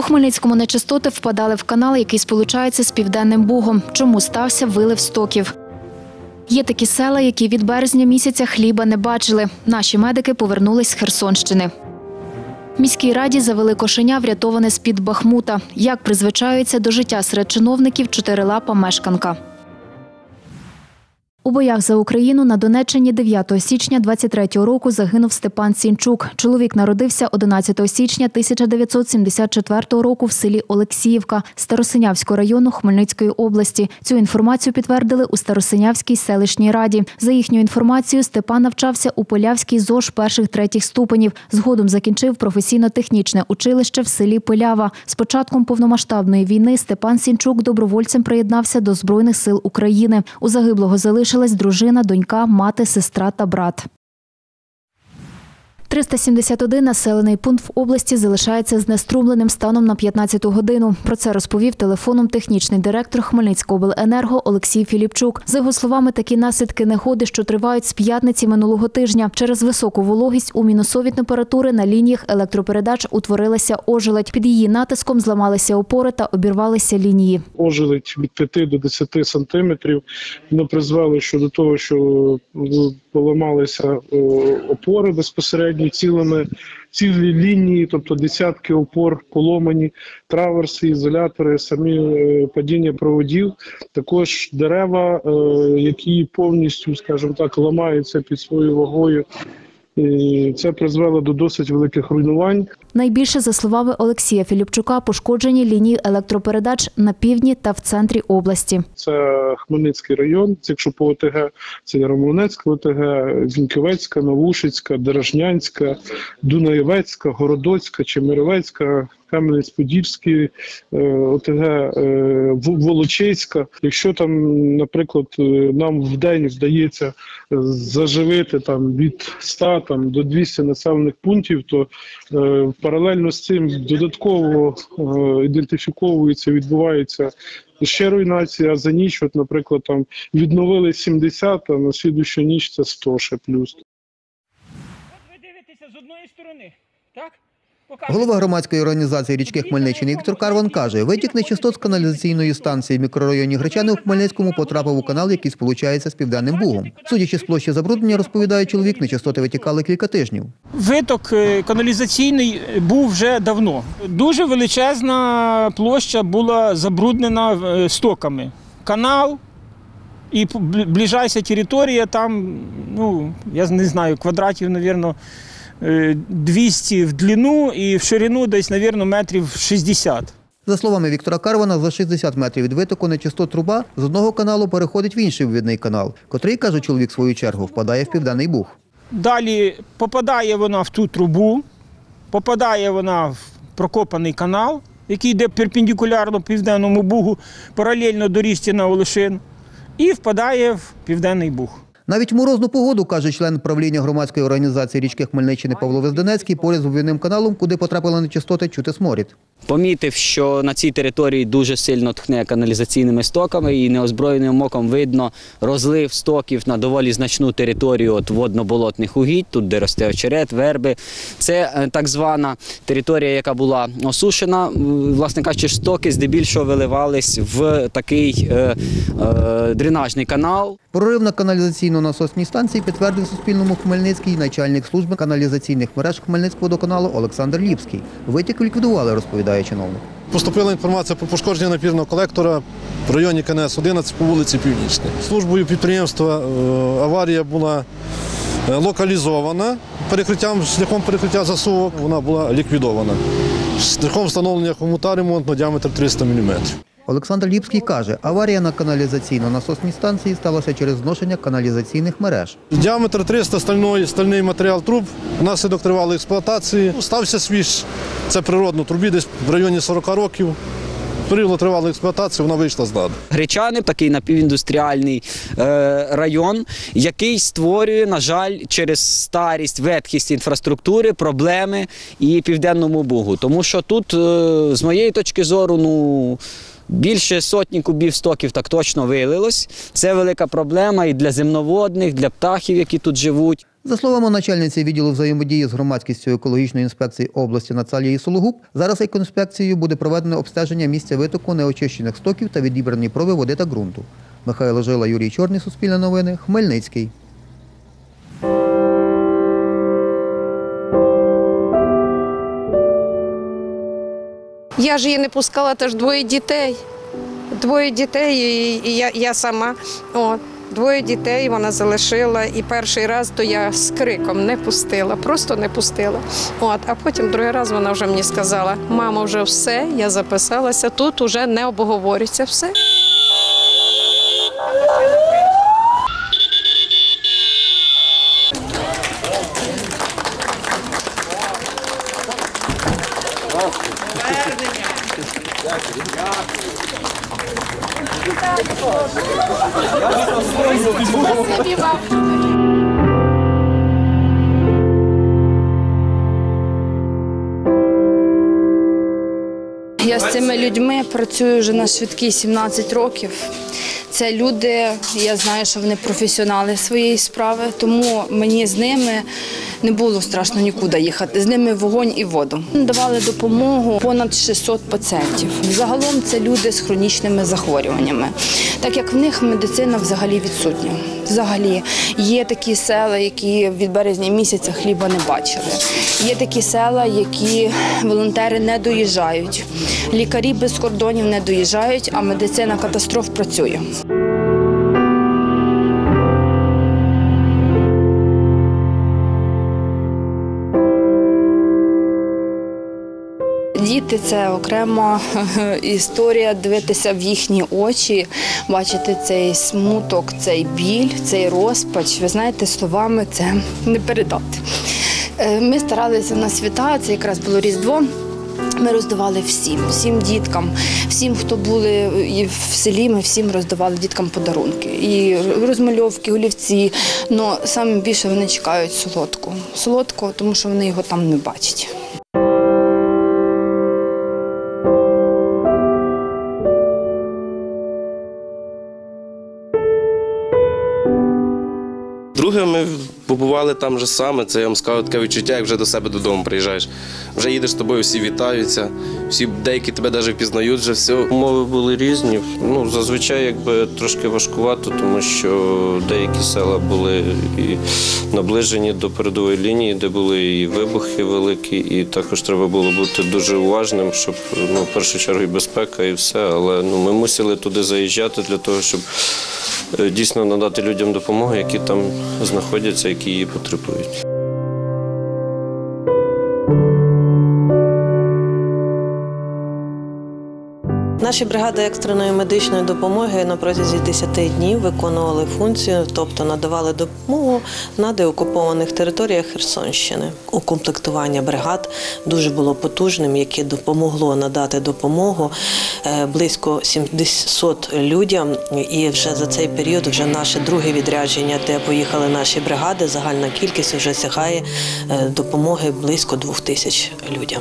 Хмельницькому нечистоти впадали в канал, який сполучається з Південним Бугом. Чому стався вилив стоків? Є такі села, які від березня місяця хліба не бачили. Наші медики повернулись з Херсонщини. Міській раді завели кошеня, врятоване з-під Бахмута. Як призвичаються до життя серед чиновників чотирилапа мешканка. У боях за Україну на Донеччині 9 січня 23-го року загинув Степан Сінчук. Чоловік народився 11 січня 1974 року в селі Олексіївка Старосинявського району Хмельницької області. Цю інформацію підтвердили у Старосинявській селищній раді. За їхньою інформацією, Степан навчався у Полявській ЗОЖ перших-третіх ступенів. Згодом закінчив професійно-технічне училище в селі Пилява. З початком повномасштабної війни Степан Сінчук добровольцем приєднався до Збройних сил України. У загиблого залишилась дружина, донька, мати, сестра та брат. 371 населений пункт в області залишається знеструмленим станом на 15-ту годину. Про це розповів телефоном технічний директор Хмельницькобленерго Олексій Філіпчук. За його словами, такі наслідки негоди, що тривають з п'ятниці минулого тижня. Через високу вологість у мінусові температури на лініях електропередач утворилася ожеледь. Під її натиском зламалися опори та обірвалися лінії. Ожеледь від 5 до 10 сантиметрів. Воно призвело до того, що поламалися опори безпосередньо, цілі лінії, тобто десятки опор поломані, траверси, ізолятори, самі падіння проводів. Також дерева, які повністю, скажімо так, ламаються під своєю вагою. І це призвело до досить великих руйнувань. Найбільше, за словами Олексія Філіпчука, пошкоджені лінії електропередач на півдні та в центрі області. Це Хмельницький район, якщо по ОТГ, це Ярмолинецька ОТГ, Зіньківецька, Новушицька, Деражнянська, Дунаєвецька, Городоцька, Чемеровецька, Кам'янець-Подільський, ОТГ, Волочиська. Якщо там, наприклад, нам в день вдається заживити від 100 до 200 населених пунктів, то паралельно з цим додатково ідентифіковується, відбувається ще руйнація, а за ніч, наприклад, відновили 70, а на слідущу ніч це 100 ще плюс. От ви дивитеся з одної сторони, так? Голова громадської організації «Річки Хмельниччини» Віктор Карван каже, витік нечистот з каналізаційної станції в мікрорайоні Гречани у Хмельницькому потрапив у канал, який сполучається з Південним Бугом. Судячи з площі забруднення, розповідає чоловік, нечистоти витікали кілька тижнів. Виток каналізаційний був вже давно. Дуже величезна площа була забруднена стоками. Канал і ближайша територія там, я не знаю, квадратів, мабуть, 200 в длину і в ширину десь, мабуть, метрів 60. За словами Віктора Карвана, за 60 метрів від витоку нечистот труба з одного каналу переходить в інший вивідний канал, котрий, каже чоловік в свою чергу, впадає в Південний Буг. Далі попадає вона в ту трубу, попадає вона в прокопаний канал, який йде перпендикулярно Південному Бугу, паралельно доріжці на Олешин, і впадає в Південний Буг. Навіть в морозну погоду, каже член правління громадської організації «Річки Хмельниччини» Павло Везденецький, поряд з вивідним каналом, куди потрапили нечистоти, чути сморід. Помітив, що на цій території дуже сильно тхне каналізаційними стоками і неозброєним оком видно розлив стоків на доволі значну територію водно-болотних угідь, тут де росте очерет, верби. Це так звана територія, яка була осушена. Власне кажучи, стоки здебільшого виливались в такий дренажний канал. Прорив на каналізаційно-насосній станції підтвердив Суспільному Хмельницький начальник служби каналізаційних мереж Хмельницькводоканалу Олександр Ліпський. Витік ліквідували, розповідає чиновник. Поступила інформація про пошкодження напірного колектора в районі КНС-11 по вулиці Північній. Службою підприємства аварія була локалізована шляхом перекриття засувок, вона була ліквідована шляхом встановлення хомута ремонтного діаметр 300 мм. Олександр Ліпський каже, аварія на каналізаційно-насосній станції сталася через зношення каналізаційних мереж. Діаметр 300 стальний матеріал труб, внаслідок тривалої експлуатації. Стався свіж, це природно, трубі десь в районі 40 років. Період тривалої експлуатації, вона вийшла з ладу. Гречани – такий напівіндустріальний район, який створює, на жаль, через старість, ветхість інфраструктури проблеми і Південному Бугу. Тому що тут, з моєї точки зору, більше сотні кубів стоків так точно вилилось. Це велика проблема і для земноводних, для птахів, які тут живуть. За словами начальниці відділу взаємодії з громадськістю екологічної інспекції області Наталії Сологуб, зараз екоінспекцією буде проведено обстеження місця витоку неочищених стоків та відібрані проби води та ґрунту. Михайло Жила, Юрій Чорний, Суспільне новини, Хмельницький. Я ж її не пускала, теж двоє дітей. Двоє дітей і я сама. Двоє дітей вона залишила, і перший раз то я з криком не пустила, просто не пустила. А потім другий раз вона вже мені сказала: мамо, вже все, я записалася, тут вже не обговорюється все. Я з цими людьми працюю вже на швидкій 17 років. Це люди, я знаю, що вони професіонали своєї справи, тому мені з ними не було страшно нікуди їхати. З ними вогонь і воду. Давали допомогу понад 600 пацієнтів. Загалом це люди з хронічними захворюваннями, так як в них медицина взагалі відсутня. Взагалі є такі села, які від березня місяця хліба не бачили. Є такі села, які волонтери не доїжджають. Лікарі без кордонів не доїжджають, а медицина катастроф працює. Діти – це окрема історія, дивитися в їхні очі, бачити цей смуток, цей біль, цей розпач. Ви знаєте, словами це не передати. Ми старалися на свята, це якраз було Різдво. Ми роздавали всім діткам, всім, хто були в селі, ми всім роздавали діткам подарунки. І розмальовки, олівці, але саме більше вони чекають солодкого, тому що вони його там не бачать. Друге, ми побували там же саме, це я вам скажу, таке відчуття, як вже до себе додому приїжджаєш. Вже їдеш з тобою, всі вітаються, деякі тебе навіть впізнають вже все. Умови були різні. Зазвичай трошки важкувато, тому що деякі села були і наближені до передової лінії, де були і вибухи великі, і також треба було бути дуже уважним, щоб в першу чергу і безпека, і все. Але ми мусили туди заїжджати для того, щоб дійсно надати людям допомогу, які там знаходяться, які її потребують. Наші бригади екстреної медичної допомоги на протязі 10 днів виконували функцію, тобто надавали допомогу на деокупованих територіях Херсонщини. Укомплектування бригад дуже було потужним, яке допомогло надати допомогу близько 700 людям. І вже за цей період вже наше друге відрядження, де поїхали наші бригади, загальна кількість вже сягає допомоги близько 2000 людям.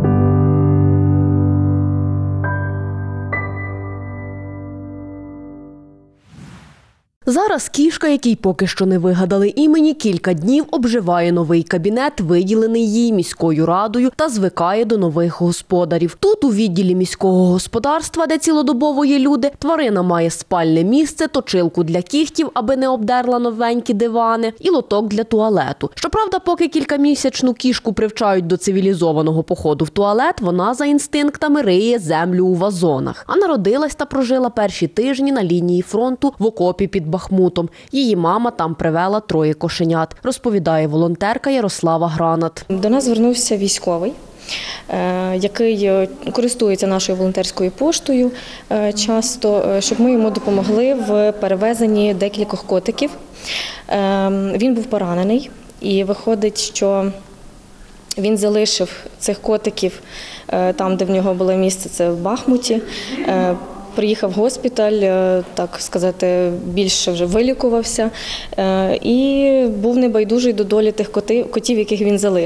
Зараз кішка, якій поки що не вигадали імені, кілька днів обживає новий кабінет, виділений їй міською радою, та звикає до нових господарів. Тут, у відділі міського господарства, де цілодобово є люди, тварина має спальне місце, точилку для кігтів, аби не обдерла новенькі дивани, і лоток для туалету. Щоправда, поки кількамісячну кішку привчають до цивілізованого походу в туалет, вона за інстинктами риє землю у вазонах. А народилась та прожила перші тижні на лінії фронту в окопі під Бахмутом. Її мама там привела 3 кошенят, розповідає волонтерка Ярослава Гранат. До нас звернувся військовий, який користується нашою волонтерською поштою часто, щоб ми йому допомогли в перевезенні декількох котиків. Він був поранений і виходить, що він залишив цих котиків там, де в нього було місце, це в Бахмуті. Приїхав в госпіталь, так сказати, більше вже вилікувався і був небайдужий до долі тих котів, яких він залишив.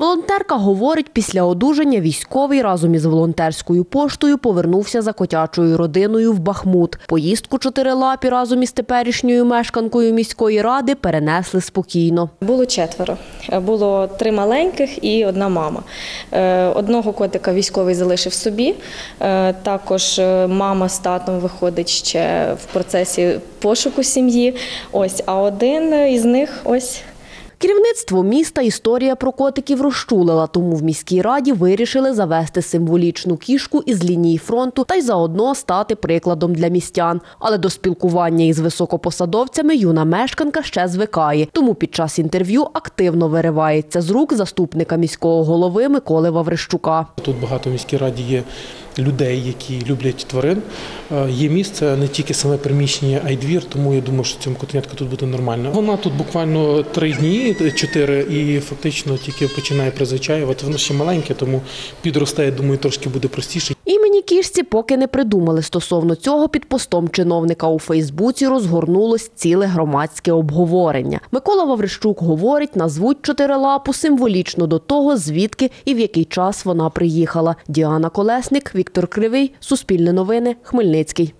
Волонтерка говорить, після одужання військовий разом із волонтерською поштою повернувся за котячою родиною в Бахмут. Поїздку чотирилапі разом із теперішньою мешканкою міської ради перенесли спокійно. Було 4. Було 3 маленьких і 1 мама. Одного котика військовий залишив собі. Також мама з татом виходить ще в процесі пошуку сім'ї. Ось, а один із них ось. Керівництво міста історія про котиків розчулила, тому в міській раді вирішили завести символічну кішку із лінії фронту та й заодно стати прикладом для містян. Але до спілкування із високопосадовцями юна мешканка ще звикає, тому під час інтерв'ю активно виривається з рук заступника міського голови Миколи Ваврищука. Тут багато в міській раді є людей, які люблять тварин. Є місце, не тільки саме приміщення, а й двір, тому я думаю, що цьому котенятку тут буде нормально. Вона тут буквально 3 дні, 4, і фактично тільки починає призвичаювати. Вона ще маленька, тому підросте, я думаю, трошки буде простіше. Імені кішці поки не придумали. Стосовно цього під постом чиновника у Фейсбуці розгорнулось ціле громадське обговорення. Микола Ваврищук говорить, назвуть чотирилапу символічно до того, звідки і в який час вона приїхала. Діана Колесник, Віктор Кривий, Суспільне новини, Хмельницький.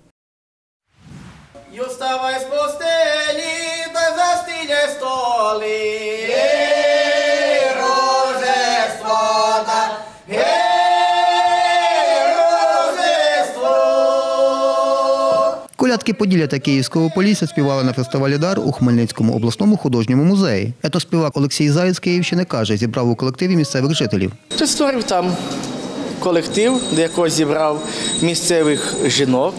Вставай з постелі, та застеляй столи. Колядки Поділля та Київського Полісся співали на фестивалі «Дар» у Хмельницькому обласному художньому музеї. Етоспівак Олексій Заєць з Київщини каже, зібрав у колективі місцевих жителів. Ти створив там колектив, до якого зібрав місцевих жінок,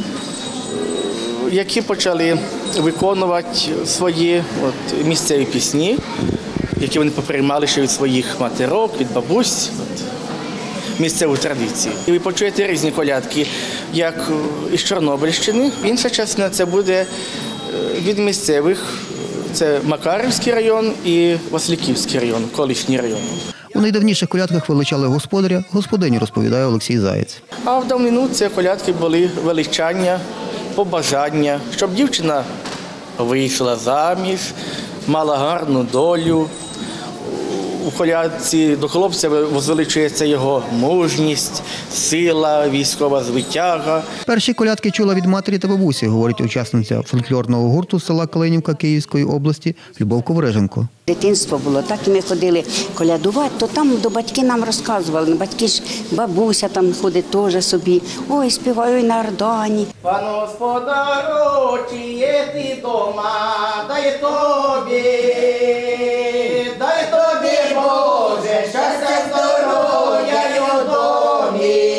які почали виконувати свої місцеві пісні, які вони поприймали ще від своїх матерок, від бабусь. Місцеву традицію. І ви почуєте різні колядки, як із Чорнобильщини. Інша частина – це буде від місцевих. Це Макарівський район і Васильківський район, колишній район. У найдавніших колядках величали господаря, господиню, розповідає Олексій Заєць. А в давнину це колядки були величання, побажання, щоб дівчина вийшла заміж, мала гарну долю. У колядці до хлопця возвеличується його мужність, сила, військова звитяга. Перші колядки чула від матері та бабусі, говорить учасниця фольклорного гурту з села Калинівка Київської області Любов Ковриженко. Дитинство було, так і ми ходили колядувати, то там до батьки нам розказували. Батьки ж, бабуся там ходить теж собі, ой, співаю на Ордані. Пан господару, чи є ти дома, дай тобі, Боже, щастя, здоров'я й у домі.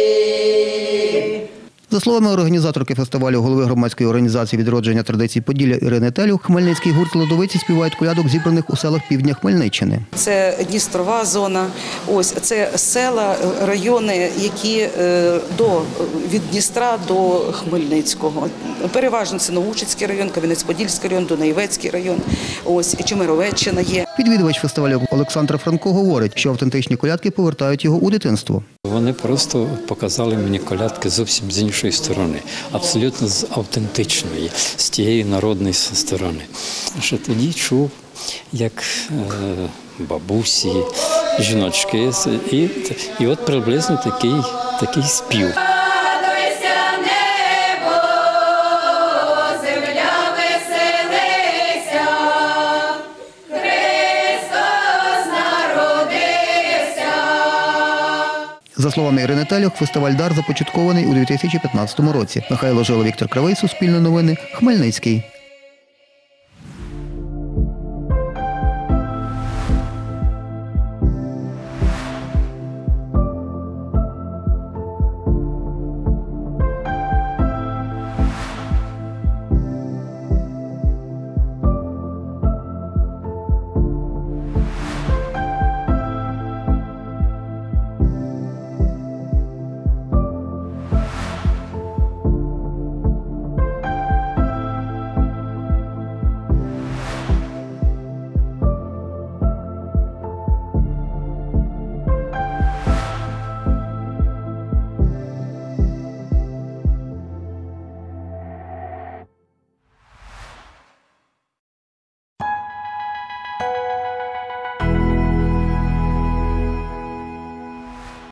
За словами організаторки фестивалю, голови громадської організації «Відродження традицій Поділля» Ірини Телюх, хмельницький гурт «Ледовиці» співають колядок, зібраних у селах півдня Хмельниччини. Це Дністрова зона, ось це села, райони, які від Дністра до Хмельницького. Переважно це Новушицький район, Кам'янець-Подільський район, Дунаєвецький район, ось Чемеровеччина є. Відвідувач фестивалю Олександр Франко говорить, що автентичні колядки повертають його у дитинство. Вони просто показали мені колядки зовсім з іншої сторони, абсолютно з автентичної, з тієї народної сторони. Що тоді чув, як бабусі, жіночки, і от приблизно такий спів. За словами Ірини Телюх, фестиваль «Дар» започаткований у 2015 році. Михайло Жила, Віктор Кривий, Суспільне новини, Хмельницький.